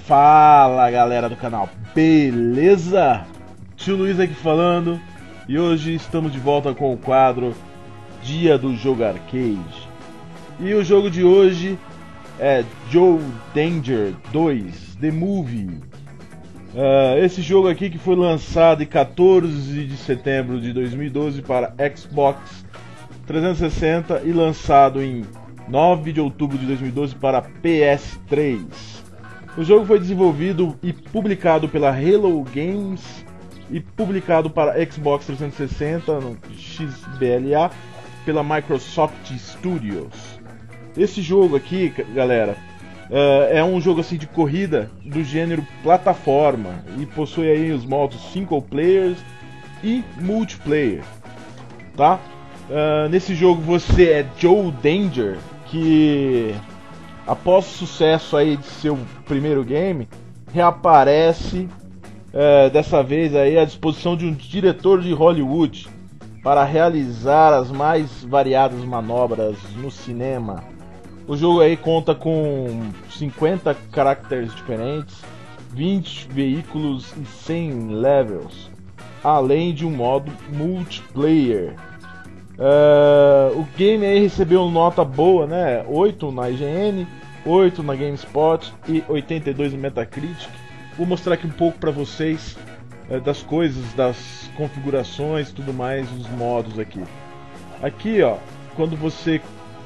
Fala galera do canal, beleza? Tio Luiz aqui falando e hoje estamos de volta com o quadro Dia do Jogo Arcade. E o jogo de hoje é Joe Danger 2 The Movie. Esse jogo aqui que foi lançado em 14 de setembro de 2012 para Xbox 360 e lançado em 9 de outubro de 2012 para PS3. O jogo foi desenvolvido e publicado pela Hello Games e publicado para Xbox 360 no XBLA pela Microsoft Studios. Esse jogo aqui, galera, é um jogo assim de corrida do gênero plataforma e possui aí os modos single players e multiplayer, tá? Nesse jogo você é Joe Danger, que após o sucesso aí de seu primeiro game, reaparece dessa vez aí à disposição de um diretor de Hollywood para realizar as mais variadas manobras no cinema. O jogo aí conta com 50 caracteres diferentes, 20 veículos e 100 levels, além de um modo multiplayer. O game aí recebeu nota boa, né? 8 na IGN, 8 na GameSpot e 82 no Metacritic. Vou mostrar aqui um pouco para vocês das coisas, das configurações e tudo mais, os modos aqui. Aqui, ó, quando você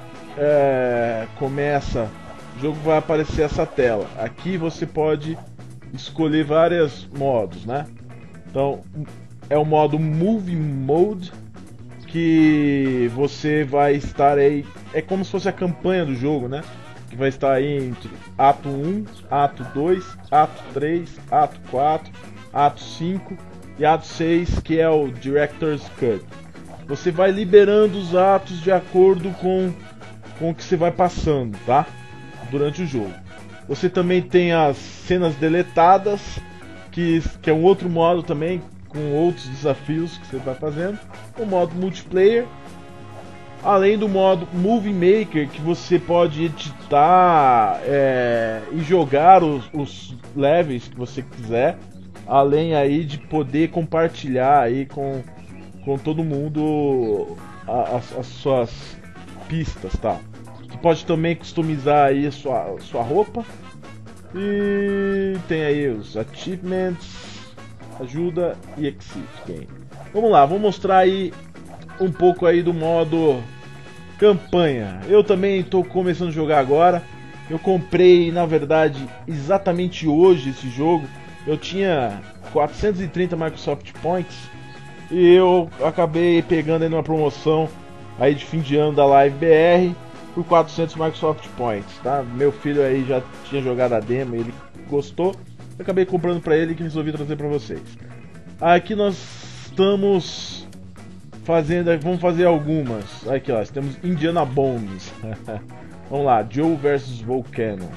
começa, o jogo vai aparecer essa tela. Aqui você pode escolher vários modos, né? Então, é o modo Movie Mode, que você vai estar aí, é como se fosse a campanha do jogo, né? Que vai estar aí entre ato 1, ato 2, ato 3, ato 4, ato 5 e ato 6, que é o Director's Cut. Você vai liberando os atos de acordo com o que você vai passando, tá? Durante o jogo. Você também tem as cenas deletadas, que é um outro modo também, com outros desafios que você vai fazendo. O modo multiplayer, além do modo Movie Maker, que você pode editar e jogar os levels que você quiser, além aí de poder compartilhar aí com todo mundo as suas pistas, tá? Você pode também customizar aí sua roupa e tem aí os achievements, ajuda e exit game. Vamos lá, vou mostrar aí um pouco aí do modo campanha. Eu também estou começando a jogar agora. Eu comprei, na verdade, exatamente hoje esse jogo. Eu tinha 430 Microsoft Points e eu acabei pegando aí numa promoção aí de fim de ano da Live BR por 400 Microsoft Points, tá? Meu filho aí já tinha jogado a demo, ele gostou. Eu acabei comprando para ele e resolvi trazer para vocês. Aqui nós estamos fazendo, vamos fazer algumas. Aqui ó, temos Indiana Bones. Vamos lá, Joe vs Volcano.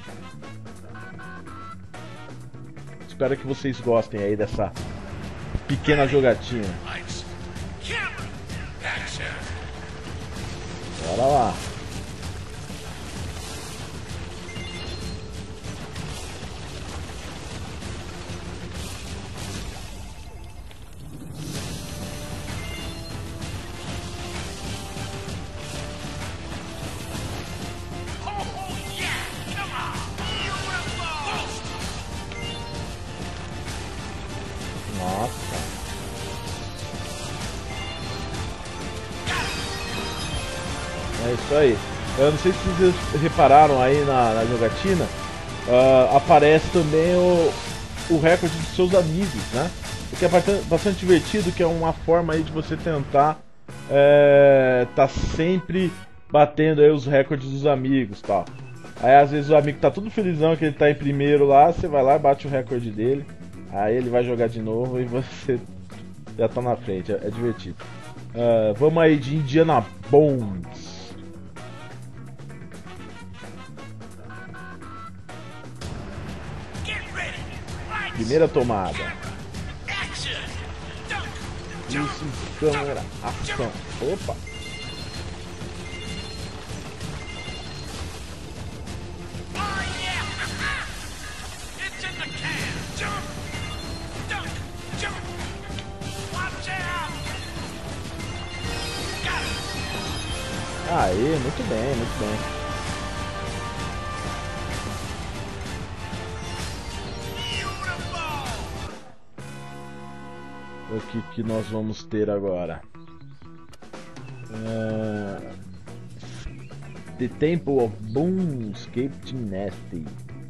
Espero que vocês gostem aí dessa pequena jogatina. Bora lá. Nossa. É isso aí. Eu não sei se vocês repararam aí na jogatina, aparece também o recorde dos seus amigos, né? O que é bastante divertido, que é uma forma aí de você tentar tá sempre batendo aí os recordes dos amigos, tal. Aí às vezes o amigo tá tudo felizão que ele tá em primeiro lá, você vai lá e bate o recorde dele. Aí ele vai jogar de novo e você já tá na frente, é divertido. Vamos aí de Indiana Bones. Primeira tomada. Isso, câmera, ação. Opa! Aê, muito bem, muito bem. O que nós vamos ter agora? The Temple of Boom Escape Gymnasty.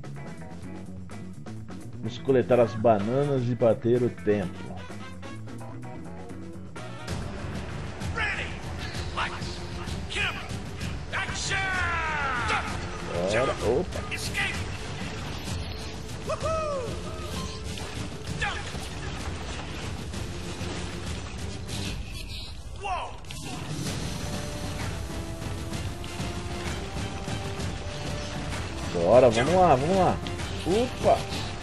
Vamos coletar as bananas e bater o templo. Bora, opa. Bora, vamos lá, vamos lá. Opa!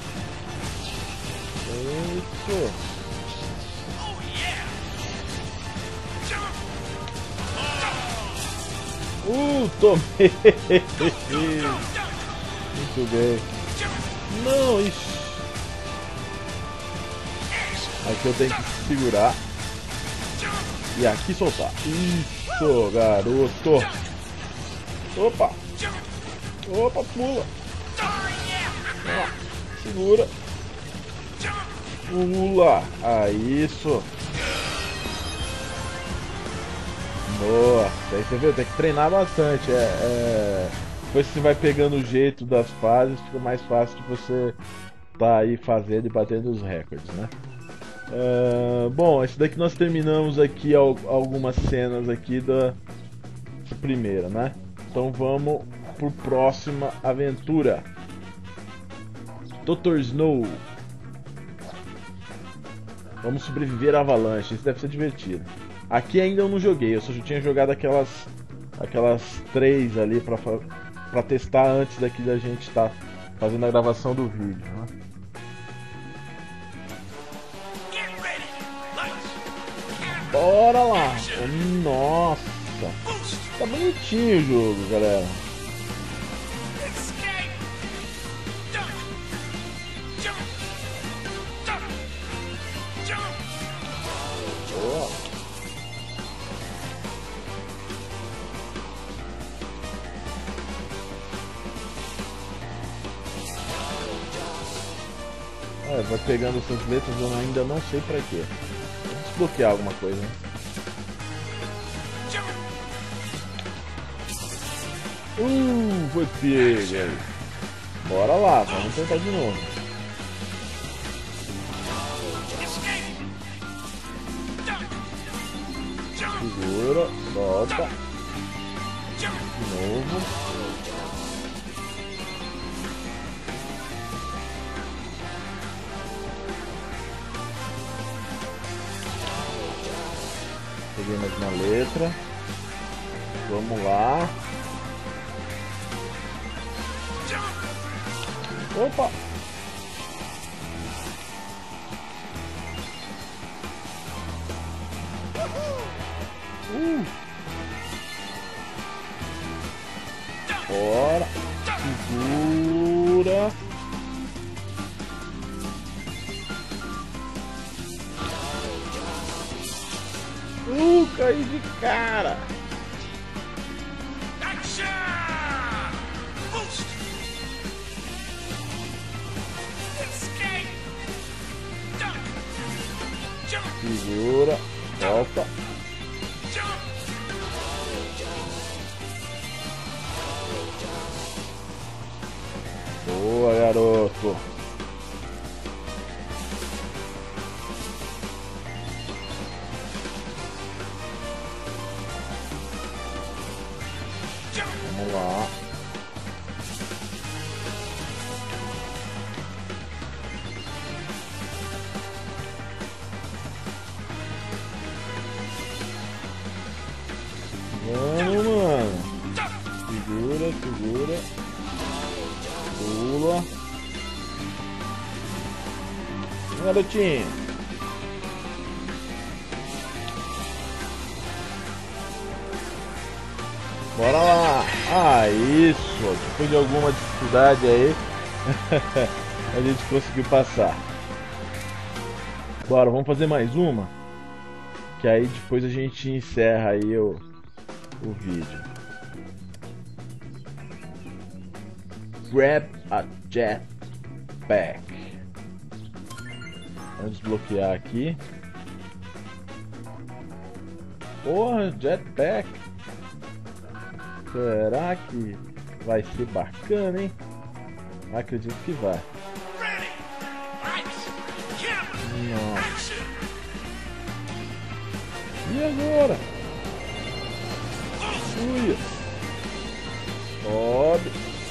Isso! Tomei! Muito bem. Não, isso. Aqui eu tenho que segurar. E aqui soltar. Isso, garoto. Opa! Opa, pula. Ah, segura. Pula. Ah, isso. Nossa, aí você viu, tem que treinar bastante. Depois que você vai pegando o jeito das fases, fica mais fácil de você tá aí fazendo e batendo os recordes, né? Bom, esse daqui nós terminamos aqui algumas cenas aqui da primeira, né? Então vamos por próxima aventura. Dr. Snow. Vamos sobreviver à avalanche. Isso deve ser divertido. Aqui ainda eu não joguei, eu só tinha jogado aquelas 3 ali pra testar antes daqui da gente estar fazendo a gravação do vídeo, né? Bora lá! Nossa! Tá bonitinho o jogo, galera. Vai pegando essas letras, eu ainda não sei pra quê. Vou desbloquear alguma coisa, né? Foi pego. Bora lá, vamos tentar de novo. Segura, solta. De novo. Peguei mais uma letra. Vamos lá. Opa! Bora. Segura. Caí de cara. Segura, volta. Boa, garoto. Vamos lá. Vamos, mano. Segura, segura. Pula. Garotinho. Bora lá. Ah, isso. Depois de alguma dificuldade aí, a gente conseguiu passar. Bora, vamos fazer mais uma. Que aí depois a gente encerra aí o vídeo. Grab a Jetpack. Vamos desbloquear aqui. Porra, Jetpack. Será que vai ser bacana, hein? Acredito que vai. Nossa. E agora? Ui. Sobe.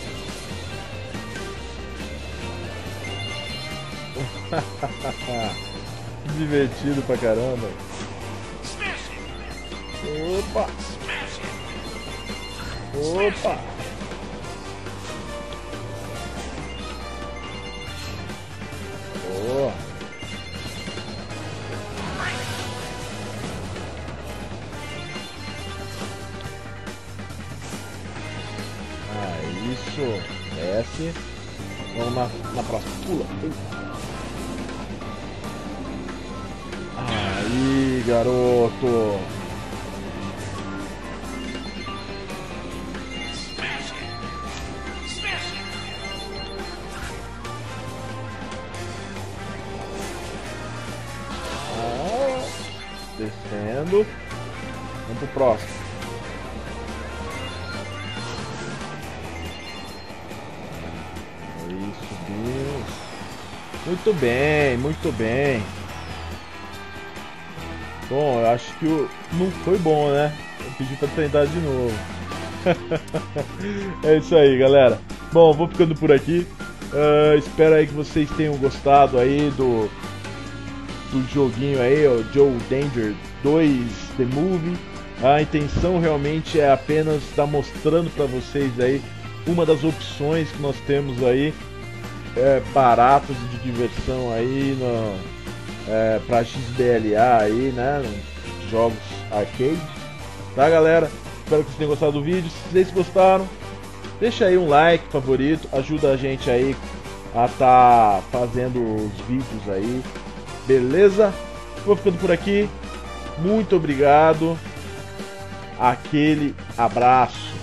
Divertido pra caramba. Opa. Opa. Boa. Isso. Desce. Vamos na próxima. Pula. Aí, garoto. Descendo. Vamos pro próximo. Aí, subiu. Muito bem, muito bem. Bom, eu acho que não foi bom, né? Eu pedi pra tentar de novo. É isso aí, galera. Bom, vou ficando por aqui. Espero aí que vocês tenham gostado aí do joguinho aí, o Joe Danger 2 The Movie. A intenção realmente é apenas estar mostrando para vocês aí uma das opções que nós temos aí, baratas de diversão aí para XBLA aí, né, jogos arcade, tá, galera? Espero que vocês tenham gostado do vídeo. Se vocês gostaram, deixa aí um like, favorito, ajuda a gente aí a tá fazendo os vídeos aí. Beleza? Vou ficando por aqui. Muito obrigado. Aquele abraço.